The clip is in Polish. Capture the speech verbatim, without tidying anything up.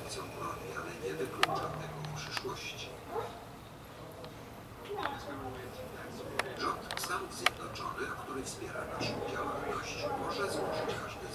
produkcją broni, ale nie wyklucza tego w przyszłości. Rząd Stanów Zjednoczonych, który wspiera naszą działalność, może złożyć każdy